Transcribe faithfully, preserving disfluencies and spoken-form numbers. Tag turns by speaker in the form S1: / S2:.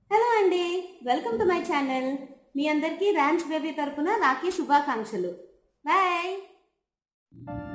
S1: Hello అండి, welcome to my channel. మీ అందరికీ ర్యాన్స్ బేబీ తరపున రాఖీ శుభాకాంక్షలు. బాయ్.